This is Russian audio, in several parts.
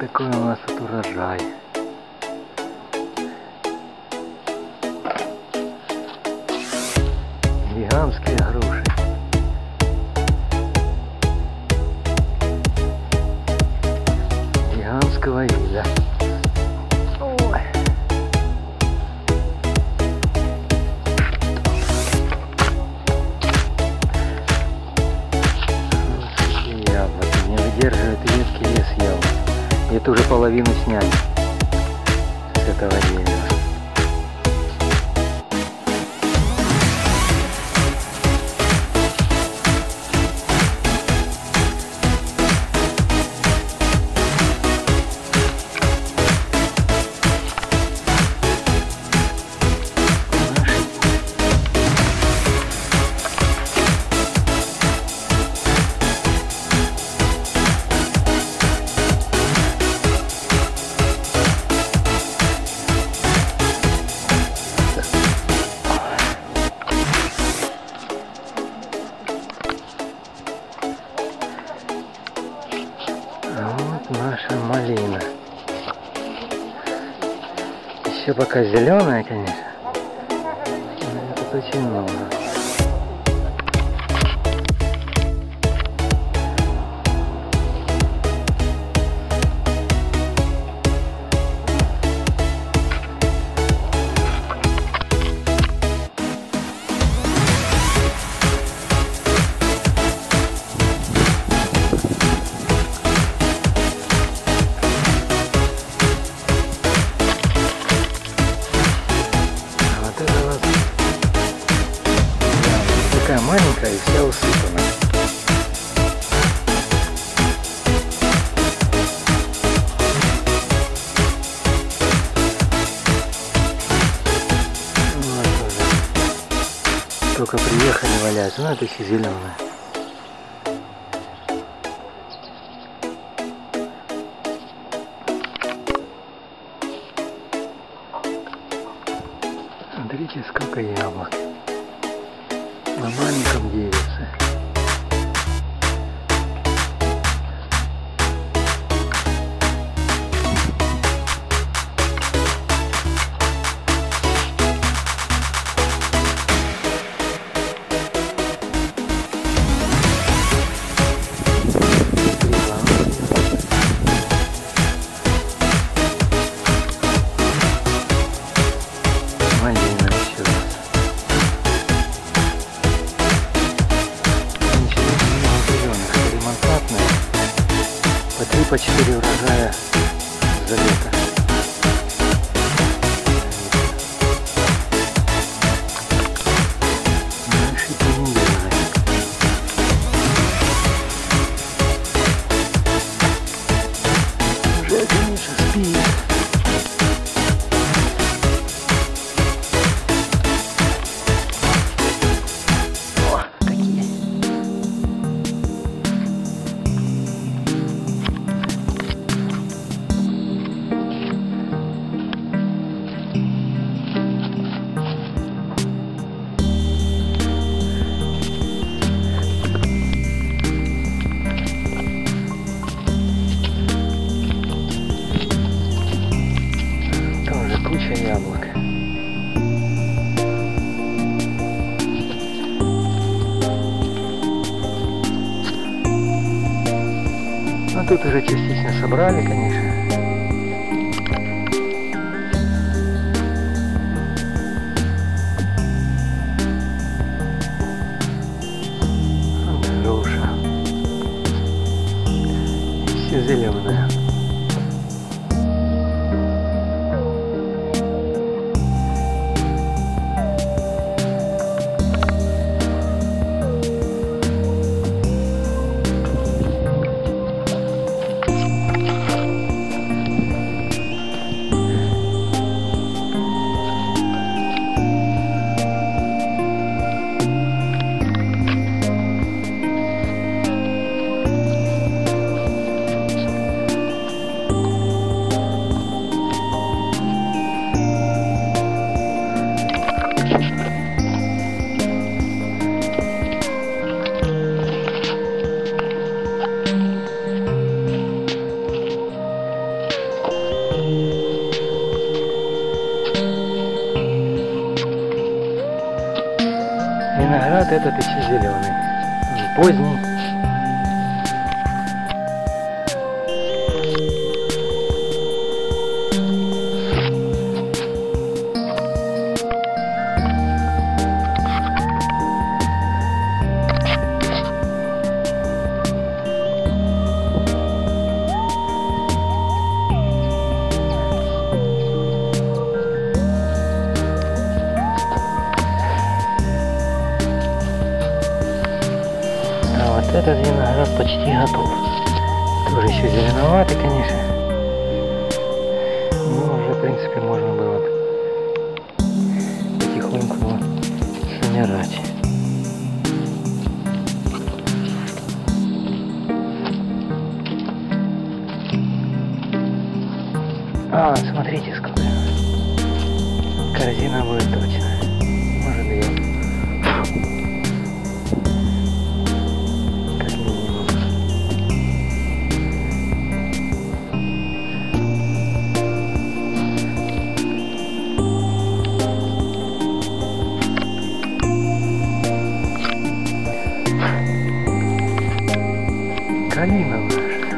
такой у нас тут урожай. Гигантские груши. Гигантского вида. Ой. Яблоки не выдерживают ветки, вес яблок. И это уже половину сняли с этого дерева. Наша малина. Еще пока зеленая, конечно. Но тут очень много. Такая маленькая и вся усыпана. Вот уже. Только приехали, валяются, но это еще зеленая. Смотрите, сколько яблок на маленьком деревце. Малина еще. По 3-4 урожая за лето. Дальше не делай. Уже конечно спит. Куча яблок. Ну тут уже частично собрали, конечно. Груша. Все зеленое. Виноград этот еще зеленый, поздний. Этот виноград почти готов. Тоже еще зеленоватый, конечно. Но уже, в принципе, можно было потихоньку собирать. А, смотрите, сколько. Корзина будет точно. Может, ее. Калина наша.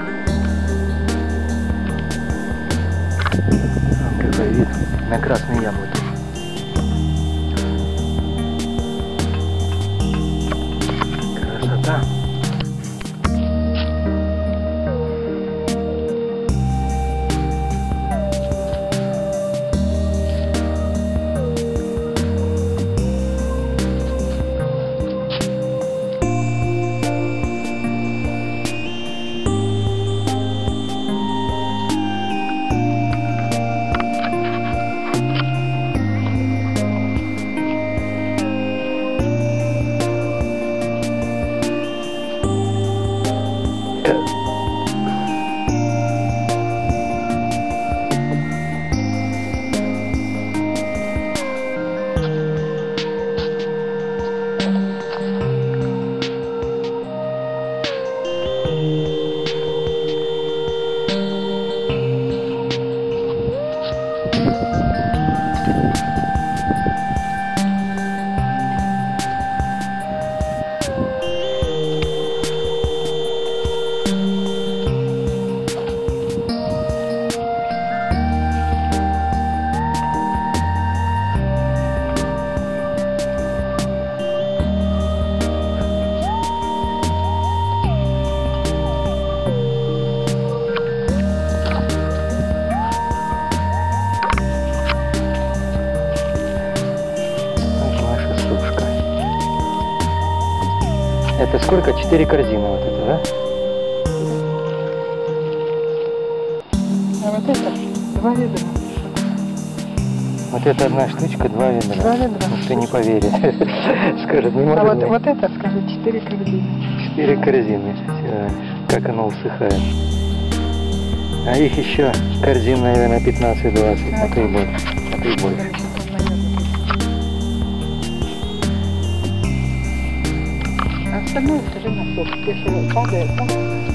Какой вид на красные яблоки. Красота. Это сколько? 4 корзины вот это, да? А вот это 2 ведра. Вот это одна штучка, 2 ведра. 2 ведра. Никто не поверит. Скажет, не может А быть. вот это, скажи, 4 корзины. 4 корзины. Как оно усыхает. А их еще корзин, наверное, 15-20. А то и больше. А то и больше. А остальное скажи на сок. Если падает, да?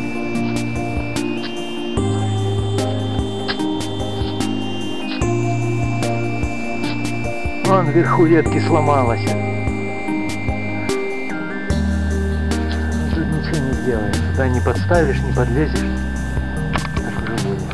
Вон вверху ветки сломалась. Тут ничего не сделаешь. Туда не подставишь, не подлезешь. Так уже будет.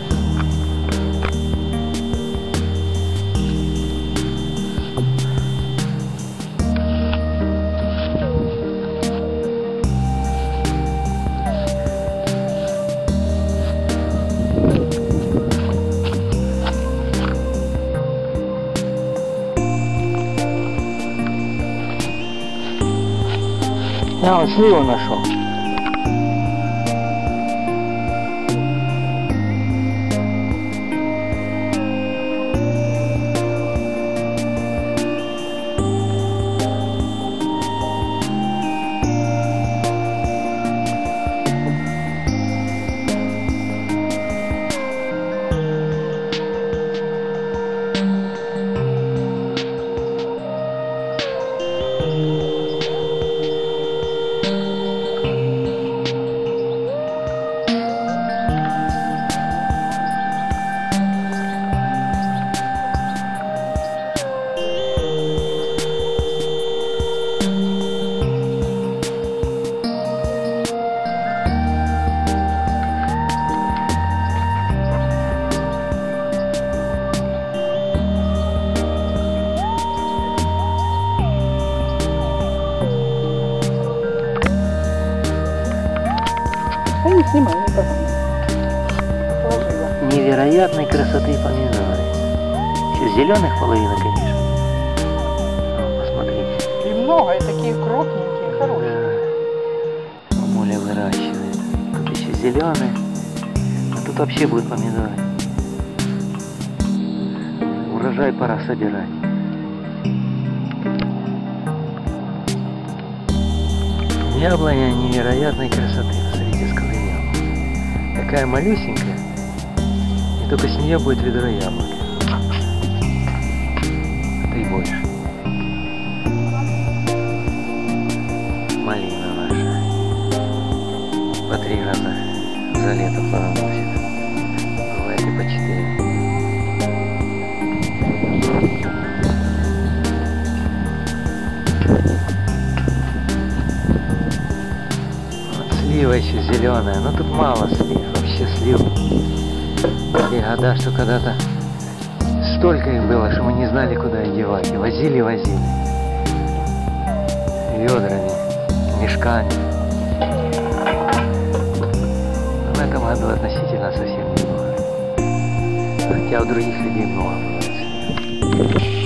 Я вот сливу нашел. Снимай, не погано. Положила. Невероятной красоты помидоры. Еще зеленых половина, конечно. О, посмотрите. И много, и такие крупненькие, хорошие. Да. Мамуля выращивает. Тут еще зеленые. А тут вообще будут помидоры. Урожай пора собирать. Яблоня невероятной красоты. Смотрите, сколько яблок. Такая малюсенькая. И только с нее будет ведро яблок. А то и больше. Малина наша. По 3 раза за лето плодоносит. Бывает и по 4. Слива еще зеленая, но тут мало слив, вообще слив. Были года, что когда-то столько их было, что мы не знали, куда их девать. И возили. Ведрами, мешками. Но в этом году относительно совсем немного. Хотя у других людей много было слив.